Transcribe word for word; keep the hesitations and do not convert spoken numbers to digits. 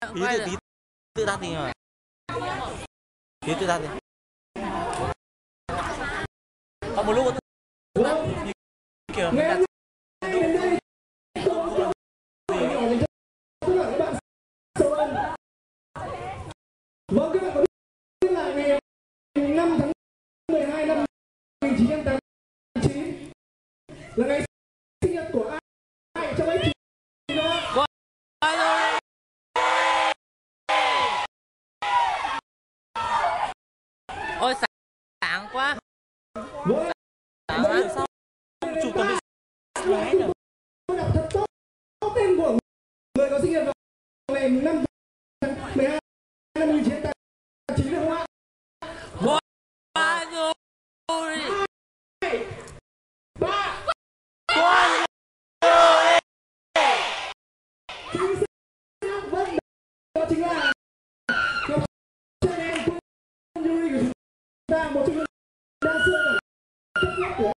Tí tự tí tự tắt đi mà. Tí tự tắt đi. Còn một lúc nữa kiểu mình đặt vâng, các bạn có biết là ngày năm tháng mười hai năm một nghìn chín trăm tám mươi chín là ngày sinh nhật của ai, ai trong ấy chị đó? Ôi sáng, sáng quá. Vâng, Sáng quá. Sao chủ tịch bị lái nhỉ? tôi đọc thật tốt tên của người có sinh nhật vào ngày năm tháng mười hai năm một nghìn chín trăm tám mươi chín được không ạ? Quá rồi. Hai, ba. Quá rồi. Chính xác, vâng, đó chính là Ngọc Trân Em Quân Yuri của chúng ta, một trong những dancer tốt nhất của